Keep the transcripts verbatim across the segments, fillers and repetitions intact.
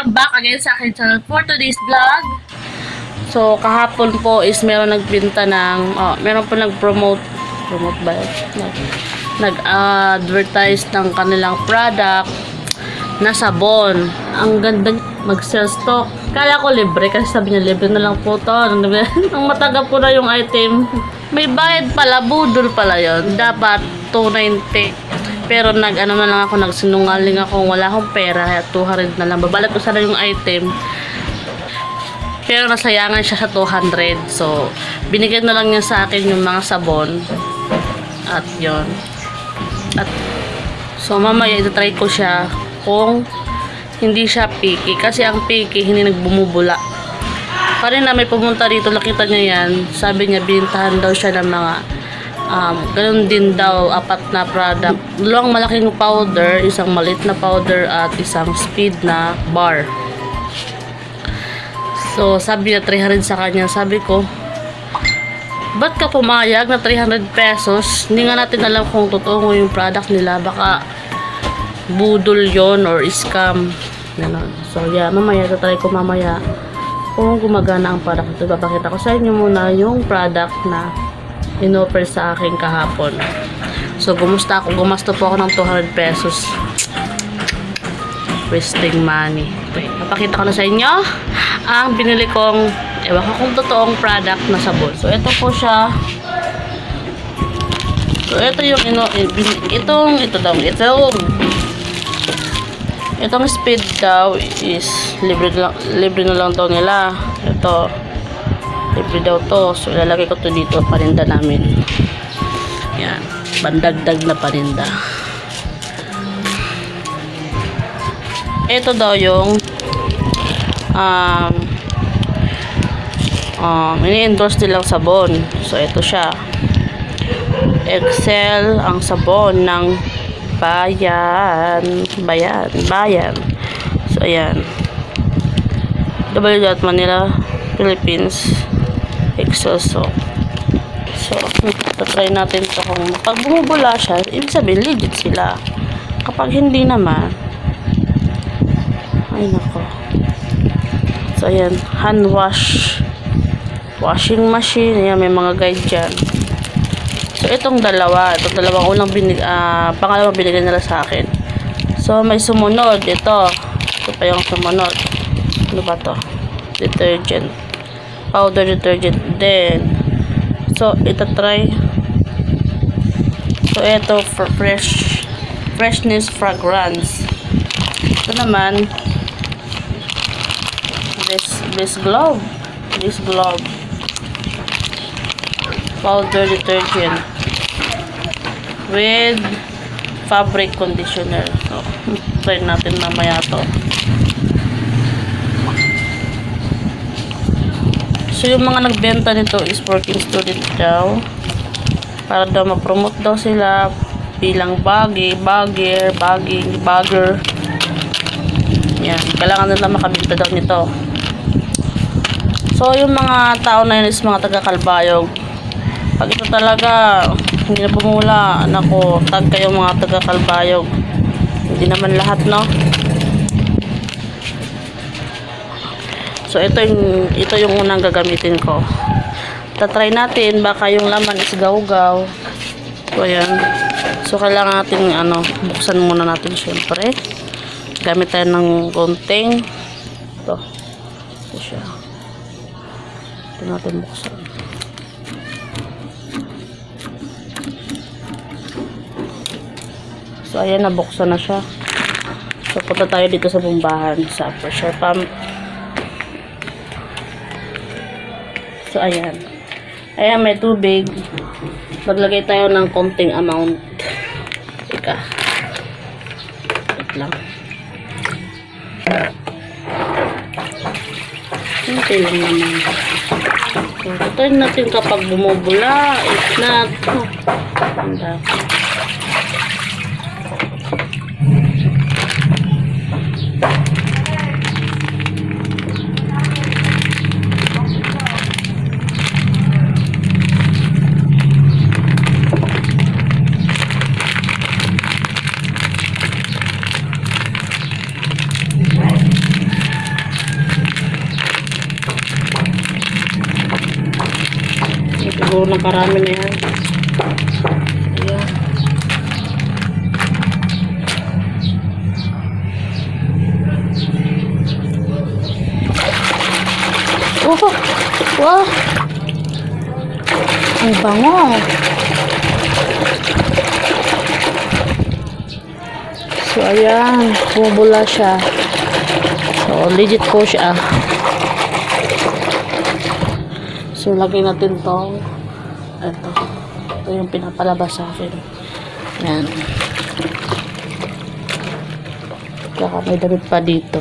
welcome back again sa akin channel for today's vlog. So, kahapon po is meron nagbinta ng, oh, meron po nag-promote, promote ba yun? Nag-advertise ng kanilang product na sabon. Ang ganda, mag-sell stock. Kala ko libre kasi sabi niya libre na lang po to. Nang matagap ko na yung item, may bayad pala, budol pala yun. Dapat two ninety. Pero nag ano na lang ako, nagsinungaling ako, wala akong pera, two hundred na lang. Babalot ko sana yung item. Pero nasayangan siya sa two hundred. So, binigyan na lang niya sa akin yung mga sabon. At yon. At so mamaya ito-try ko siya kung hindi siya picky. Kasi ang picky, hindi nagbumubula. Kanina may pumunta dito, nakita niya yan. Sabi niya, bintahan daw siya ng mga Um, ganun din daw, apat na product. Dalawang malaking powder, isang maliit na powder, at isang speed na bar. So, sabi niya three hundred sa kanya. Sabi ko, ba't ka pumayag na three hundred pesos? Hindi nga natin alam kung totoo yung product nila. Baka budol yon or scam. Ganun. So, yeah, mamaya, tatry ko mamaya kung gumagana ang product ito. Papakita ko sa inyo muna yung product na in-offer sa akin kahapon. So, gumusta ako. Gumasto po ako ng two hundred pesos. Wasting money. Okay. Napakita ko na sa inyo ang binili kong, ewan ko kung totoong product na sabon. So, ito po siya. So, ito yung ino, itong, ito daw, itong, itong speed daw is libre na lang, libre na lang daw nila. Ito. Libre daw to. So, ilalagay ko to dito. Paninda namin. Yan. Bandagdag na paninda. Ito daw yung um, um, ini-endorse nilang sabon. So, ito siya. Excel ang sabon ng bayan. Bayan. Bayan. So, ayan. W dot Manila, Philippines. Excel soap. So, try natin ito kung pag bumubula siya, ibig sabihin legit sila. Kapag hindi naman, ay nako. So, ayan, hand wash, washing machine, ayan, may mga guide dyan. So, itong dalawa, itong dalawang unang binig, uh, pangalawang binigyan nila sa akin. So, may sumunod, ito, ito pa yung sumunod. Ano ba to? Detergent. Powder detergent din. So, ito try. So, ito for fresh freshness fragrance. Ito naman this this glove. This glove. Powder detergent with fabric conditioner. So, try natin mamaya to. So, yung mga nagbenta nito is working student daw. Para daw ma-promote daw sila bilang baggy, bagger, bagging, bagger. Yan. Kailangan nila makabenta daw nito. So, yung mga tao na yun is mga taga-Kalbayog. Pag ito talaga, hindi na bumula, nako, tag kayo mga taga-Kalbayog. Hindi naman lahat, no? So, ito yung, ito yung unang gagamitin ko. Tatry natin, baka yung laman is gaw-gaw. So, ayan. So, kailangan natin, ano, buksan muna natin syempre. Gamit tayo ng konting. Ito. Ito siya. Ito natin buksan. So, ayan, nabuksan na siya. So, punta tayo dito sa bumbahan, sa pressure pump. So, ayan. Ayan, may tubig. Maglagay tayo ng konting amount. Ika. Wait lang. Konti lang naman. So, tatayin natin kapag bumubula. If not, oh, handa. Siguro nakarami na yan. Ayan. Oh, wow. Ang bango. So, ayan. Bumubula siya. So, legit po siya. So, lagay natin to. Ito. Ito yung pinapalabas sa akin. Ayan. Saka may damit pa dito.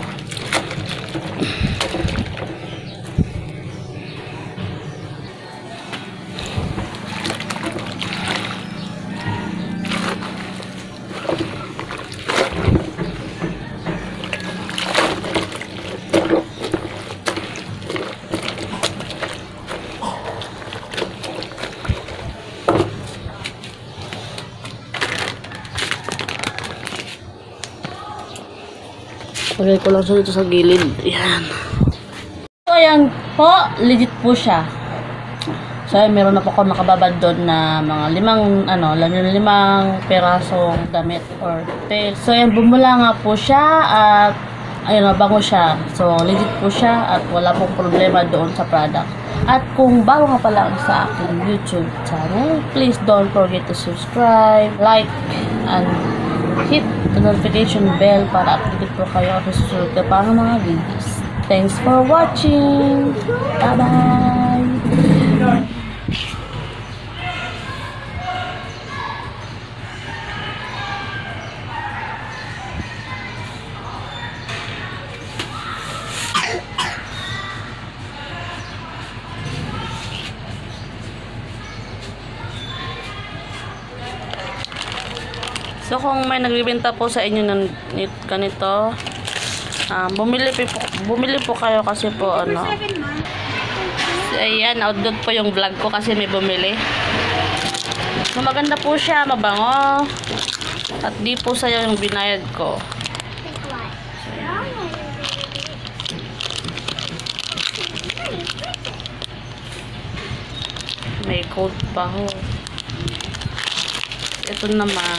Lagay ko lang siya dito sa gilid. Ayan. So, ayan po. Legit po siya. So, ayan, meron na po ako nakababad doon na mga limang, ano, limang perasong damit or tail. So, ayan, bumula nga po siya at ayun, mabango siya. So, legit po siya at wala pong problema doon sa product. At kung bago ka pa lang sa aking YouTube channel, please don't forget to subscribe, like, and hit the notification bell para updated po kayo sa susunod na pang mga videos. Thanks for watching! Bye-bye! So, kung may nagbibenta po sa inyo ng ganito, um, bumili, po, bumili po kayo kasi po, ano, ayan, outdoor po yung vlog ko kasi may bumili. So, maganda po siya, mabango, at di po sayo yung binayad ko. May code pa ho. Ito naman.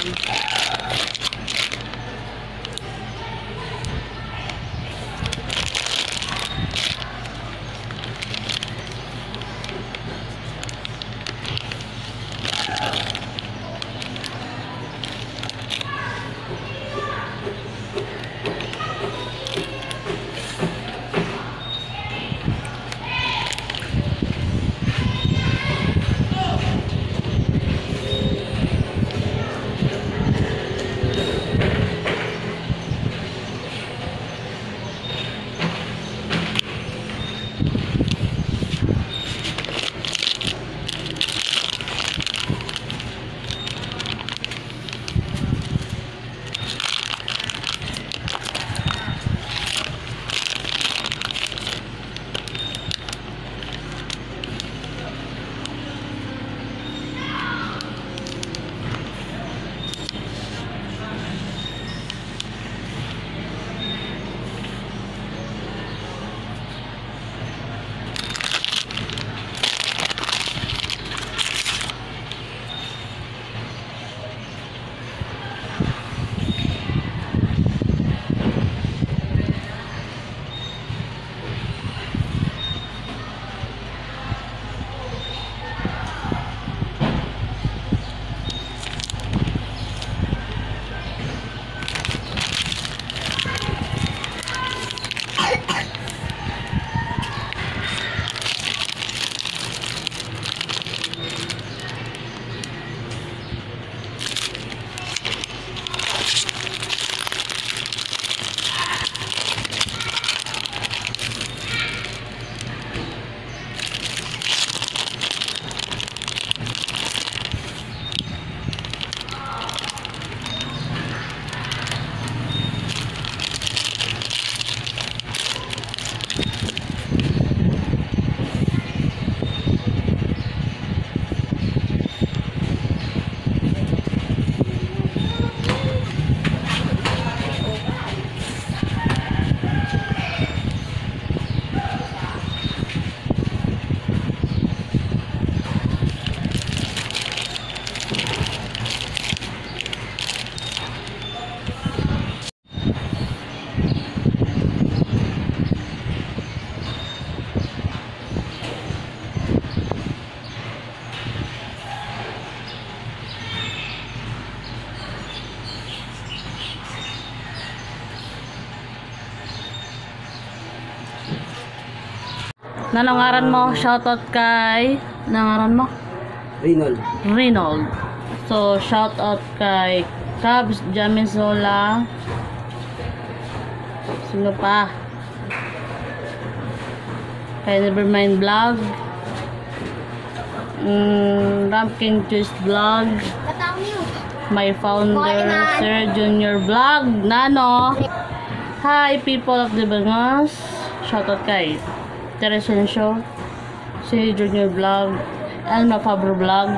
Nanangaran mo, shoutout kay... Nangaran mo? Reynold. Reynold. So, shoutout kay Cubs, Jamizola. Sino pa? Kay Nevermind Vlog. Mm, Rampkin Juice Vlog. My founder, Sir Junior Vlog. Nano. Hi, people of the Bangos. Shoutout kay Teresencio, si Junior Vlog, Elma Fabro Vlog,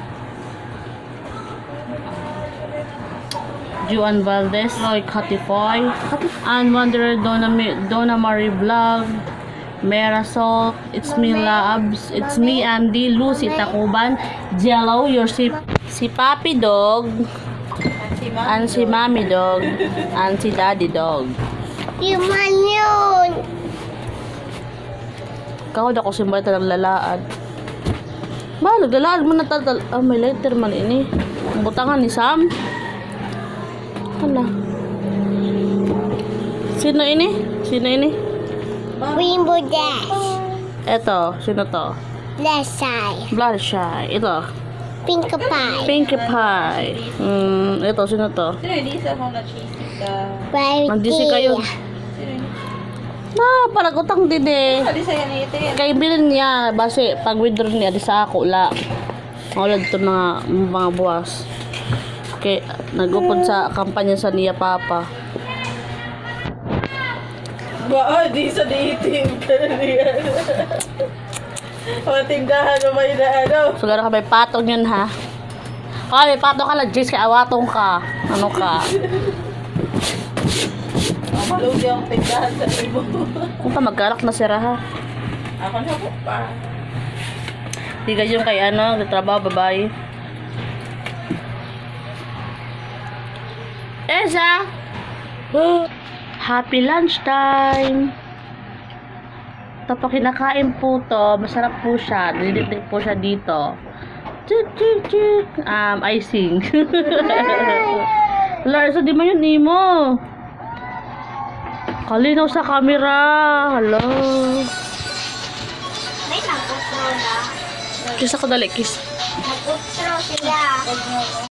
Juan Valdez, Roy Catifoy, and Wanderer Donna, Donna Marie Vlog, Merasol, It's Me Labs, It's Me Andy, Lucy Takuban, Jello, your si, si Papi Dog, and si Mami Dog, and si Daddy Dog. Human yun. Kahod ako si Marta naglalaan. Ba, naglalaan mo na tatal. Ah, may lighter man ini. Ang butangan ni Sam. Hala. Sino ini? Sino ini? Rainbow Dash. Eto, sino to? Left side. Bloodshine. Ito. Pink Pie. Pinkie Pie. Hmm, ito, sino to? Right Nandisi kayo. Na, parang utang din eh. Kay bilin niya, base pag withdraw niya, di sa ako la. Ulad to mga, mga buwas. Kay, nagupod sa kampanya sa niya papa. Ba, di sa dating ka na niyan. O, tindahan mo may na ano. So, gano'n ka may patong yun ha. Kaya may patong ka lang, Jess, kaya awatong ka. Ano ka? Malugi ang tindahan sa ibo. Kung pa magkarak na sira ha. Ako na po pa. Di ka yung kay ano, trabaho, babae. Esa! Happy lunchtime! Ito po, kinakain po to. Masarap po siya. Dinitik po siya dito. Chik, chik, chik. Um, icing. Wala, isa di man yun, Nemo. Kalinaw sa camera. Hello. May nag-outro na. Kiss ako dali, kiss. Nag-outro sila.